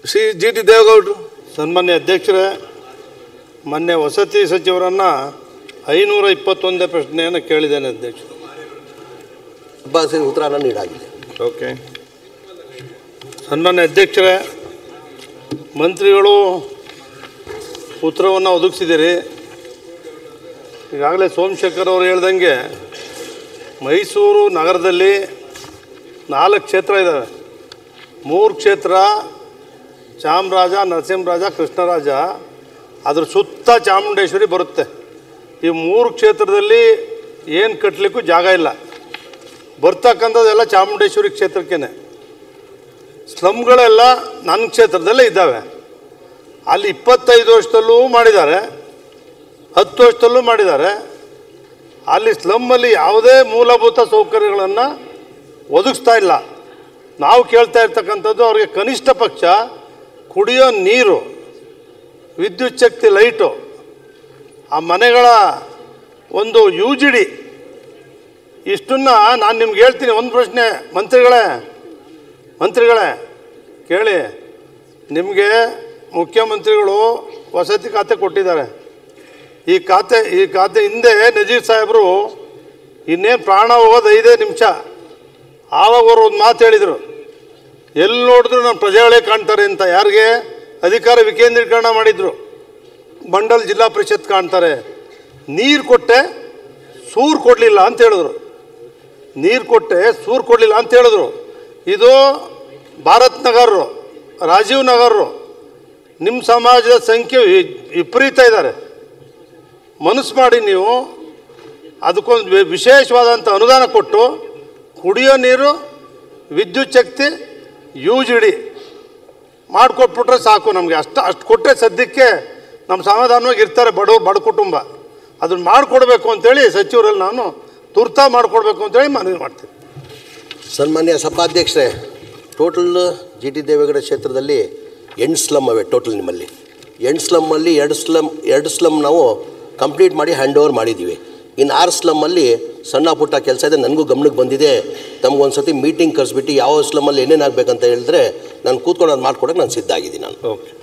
Shri GT. ದೇವೇಗೌಡರು. ಸನ್ಮಾನ್ಯ ಅಧ್ಯಕ್ಷರೇ, ಮೊನ್ನೆ ವಸತಿ ಸಚಿವರನ್ನು 521 ಪ್ರಶ್ನೆಯನ್ನು ಕೇಳಿದ್ದೇನೆ ಅಧ್ಯಕ್ಷ. ಉತ್ತರವನ್ನು ನೀಡಲಾಗಿದೆ. ಓಕೆ. ಸನ್ಮಾನ್ಯ ಅಧ್ಯಕ್ಷರೇ, ಮಂತ್ರಿಗಳು ಉತ್ತರವನ್ನು ಒದಗಿಸಿದ್ದೀರಿ. ಈಗಾಗಲೇ ಸೋಮಶೇಖರ್ ಅವರು ಹೇಳ್ದಂಗೆ ಮೈಸೂರು ನಗರದಲ್ಲಿ 4 ಕ್ಷೇತ್ರ ಇದ್ದಾವೆ. 3 ಕ್ಷೇತ್ರ ಚಾಮರಾಜ, ನರಸಿಂಹರಾಜ, ಕೃಷ್ಣರಾಜ, ಅದ್ರ ಸುತ್ತ ಚಾಮುಂಡೇಶ್ವರಿ ಬರುತ್ತೆ. ಈ 3 ಕ್ಷೇತ್ರದಲ್ಲಿ ಏನು ಕಟ್ಟಲಿಕ್ಕೂ ಜಾಗ ಇಲ್ಲ. ಬರ್ತಕ್ಕಂಥದ್ದೆಲ್ಲ ಚಾಮುಂಡೇಶ್ವರಿ ಕ್ಷೇತ್ರಕ್ಕೇ. ಸ್ಲಮ್ಗಳೆಲ್ಲ ನನ್ನ ಕ್ಷೇತ್ರದಲ್ಲೇ ಇದ್ದಾವೆ. ಅಲ್ಲಿ 25 ವರ್ಷದಲ್ಲೂ ಮಾಡಿದ್ದಾರೆ, 10 ವರ್ಷದಲ್ಲೂ ಮಾಡಿದ್ದಾರೆ. ಅಲ್ಲಿ ಸ್ಲಮ್ಮಲ್ಲಿ ಯಾವುದೇ ಮೂಲಭೂತ ಸೌಕರ್ಯಗಳನ್ನು ಒದಗಿಸ್ತಾ ಇಲ್ಲ. ನಾವು ಕೇಳ್ತಾ ಇರ್ತಕ್ಕಂಥದ್ದು ಅವ್ರಿಗೆ ಕನಿಷ್ಠ ಪಕ್ಷ ಕುಡಿಯೋ ನೀರು, ವಿದ್ಯುತ್ ಶಕ್ತಿ ಲೈಟು, ಆ ಮನೆಗಳ ಒಂದು UGD, ಇಷ್ಟನ್ನು ನಾನು ನಿಮ್ಗೆ ಹೇಳ್ತೀನಿ. ಒಂದು ಪ್ರಶ್ನೆ ಮಂತ್ರಿಗಳೇ ಕೇಳಿ. ನಿಮಗೆ ಮುಖ್ಯಮಂತ್ರಿಗಳು ವಸತಿ ಖಾತೆ ಕೊಟ್ಟಿದ್ದಾರೆ. ಈ ಖಾತೆ ಹಿಂದೆ ನಜೀರ್ ಸಾಹೇಬರು ಇನ್ನೇನು ಪ್ರಾಣ ಹೋಗೋದು 5 ನಿಮಿಷ ಆವಾಗ ಅವರು ಒಂದು ಮಾತು ಹೇಳಿದರು, ಎಲ್ಲಿ ನೋಡಿದ್ರು ನಮ್ಮ ಪ್ರಜೆಗಳೇ ಕಾಣ್ತಾರೆ ಅಂತ. ಯಾರಿಗೆ ಅಧಿಕಾರ ವಿಕೇಂದ್ರೀಕರಣ ಮಾಡಿದರು, ಮಂಡಲ್ ಜಿಲ್ಲಾ ಪರಿಷತ್ ಕಾಣ್ತಾರೆ. ನೀರು ಕೊಟ್ಟೆ ಸೂರು ಕೊಡಲಿಲ್ಲ ಅಂತ ಹೇಳಿದ್ರು. ನೀರು ಕೊಟ್ಟೆ ಸೂರು ಕೊಡಲಿಲ್ಲ ಅಂತ ಹೇಳಿದ್ರು. ಇದು ಭಾರತ್ ನಗರರು, ರಾಜೀವ್ ನಗರರು, ನಿಮ್ಮ ಸಮಾಜದ ಸಂಖ್ಯೆ ವಿಪರೀತ ಇದ್ದಾರೆ. ಮನಸ್ಸು ಮಾಡಿ ನೀವು ಅದಕ್ಕೊಂದು ವಿಶೇಷವಾದಂಥ ಅನುದಾನ ಕೊಟ್ಟು ಕುಡಿಯೋ ನೀರು, ವಿದ್ಯುತ್ ಶಕ್ತಿ, UGD ಮಾಡಿಕೊಟ್ಬಿಟ್ರೆ ಸಾಕು. ನಮಗೆ ಅಷ್ಟು ಕೊಟ್ಟರೆ ಸದ್ಯಕ್ಕೆ ನಮ್ಮ ಸಮಾಧಾನವಾಗಿ ಇರ್ತಾರೆ ಬಡ ಕುಟುಂಬ. ಅದನ್ನು ಮಾಡಿಕೊಡ್ಬೇಕು ಅಂತೇಳಿ ಸಚಿವರಲ್ಲಿ ನಾನು ತುರ್ತಾ ಮಾಡಿಕೊಡ್ಬೇಕು ಅಂತೇಳಿ ಮನವಿ ಮಾಡ್ತೀನಿ. ಸನ್ಮಾನ್ಯ ಸಭಾಧ್ಯಕ್ಷರೇ, ಟೋಟಲ್ G.T. ದೇವೇಗೌಡ ಕ್ಷೇತ್ರದಲ್ಲಿ 8 ಸ್ಲಮ್ ಅವೆ ಟೋಟಲ್. ನಿಮ್ಮಲ್ಲಿ 8 ಸ್ಲಮ್ಮಲ್ಲಿ 2 ಸ್ಲಮ್ ನಾವು ಕಂಪ್ಲೀಟ್ ಮಾಡಿ ಹ್ಯಾಂಡ್ ಓವರ್ ಮಾಡಿದ್ದೀವಿ. ಇನ್ನು 6 ಸ್ಲಮ್ಮಲ್ಲಿ ಸಣ್ಣ ಪುಟ್ಟ ಕೆಲಸ ಇದೆ. ನನಗೂ ಗಮನಕ್ಕೆ ಬಂದಿದೆ. ತಮಗೊಂದು ಸತಿ ಮೀಟಿಂಗ್ ಕರೆಸ್ಬಿಟ್ಟು ಯಾವ ಸ್ಲಮ್ಮಲ್ಲಿ ಏನೇನಾಗಬೇಕಂತ ಹೇಳಿದ್ರೆ ನಾನು ಕೂತ್ಕೊಂಡು ಅದು ಮಾಡ್ಕೊಡೋಕೆ ನಾನು ಸಿದ್ಧ ಆಗಿದ್ದೀನಿ. ನಾನು ಓಕೆ.